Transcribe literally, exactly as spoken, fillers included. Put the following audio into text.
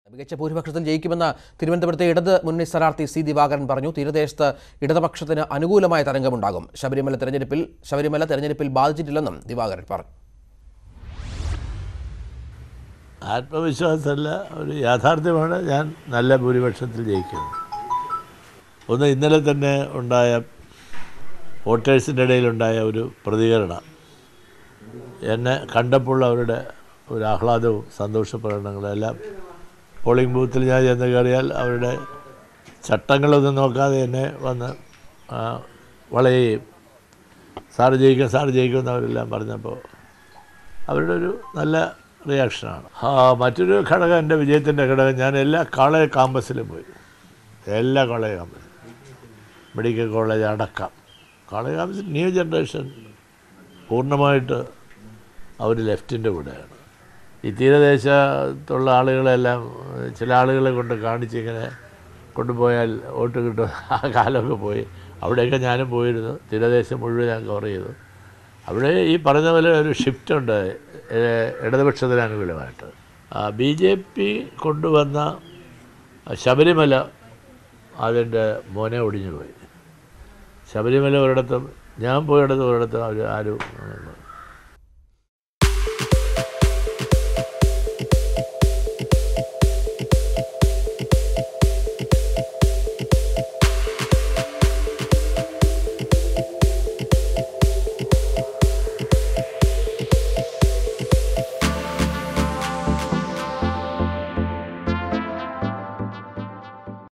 മികച്ച ഭൂരിപക്ഷത്തിൽ ജയിക്കുമെന്ന് തിരുവനന്തപുരത്തെ ഇടത് മുന്നണി സ്ഥാനാർത്ഥി സി ദിവാകരൻ പറഞ്ഞു. തീരദേശത്ത് ഇടതുപക്ഷത്തിന് അനുകൂലമായ തരംഗമുണ്ടാകും. ശബരിമല തെരഞ്ഞെടുപ്പിൽ ശബരിമല തെരഞ്ഞെടുപ്പിൽ ബാധിച്ചിട്ടില്ലെന്നും ദിവാകരൻ പറഞ്ഞു. ആത്മവിശ്വാസമല്ല, ഒരു യാഥാർത്ഥ്യമാണ്. ഞാൻ നല്ല ഭൂരിപക്ഷത്തിൽ ജയിക്കുന്നത്. ഒന്ന്, ഇന്നലെ തന്നെ ഉണ്ടായ വോട്ടേഴ്സിൻ്റെ ഇടയിലുണ്ടായ ഒരു പ്രതികരണം, എന്നെ കണ്ടപ്പോൾ അവരുടെ ഒരു ആഹ്ലാദവും സന്തോഷ പ്രകടനങ്ങളും എല്ലാം. പോളിംഗ് ബൂത്തിൽ ഞാൻ ചെന്ന് കയറിയാൽ അവരുടെ ചട്ടങ്ങളൊന്നും നോക്കാതെ എന്നെ വന്ന് വളയുകയും സാറ് ജയിക്കും സാറ് ജയിക്കുമെന്ന് അവരെല്ലാം പറഞ്ഞപ്പോൾ അവരുടെ ഒരു നല്ല റിയാക്ഷനാണ്. മറ്റൊരു ഘടകം, എൻ്റെ വിജയത്തിൻ്റെ ഘടകം, ഞാൻ എല്ലാ കോളേജ് കാമ്പസിലും പോയി. എല്ലാ കോളേജ് കാമ്പസിലും, മെഡിക്കൽ കോളേജ് അടക്കം കോളേജ് കാമ്പസിൽ ന്യൂ ജനറേഷൻ പൂർണ്ണമായിട്ട് അവർ ലെഫ്റ്റിൻ്റെ കൂടെയാണ്. ഈ തീരദേശത്തുള്ള ആളുകളെല്ലാം ചില ആളുകളെ കൊണ്ട് കാണിച്ചിങ്ങനെ കൊണ്ടുപോയാൽ വോട്ട് കിട്ടും, ആ കാലമൊക്കെ പോയി. അവിടെയൊക്കെ ഞാനും പോയിരുന്നു. തീരദേശം മുഴുവൻ ഞാൻ കവർ ചെയ്തു. അവിടെ ഈ പറഞ്ഞ പോലെ ഒരു ഷിഫ്റ്റ് ഉണ്ട് ഇടതുപക്ഷത്തിന് അനുകൂലമായിട്ട്. ബി ജെ പി കൊണ്ടുവന്ന ശബരിമല അതിൻ്റെ മോനെ ഒടിഞ്ഞു പോയി. ശബരിമല ഒരിടത്തും, ഞാൻ പോയിടത്തും ഒരിടത്തും അവർ ആരും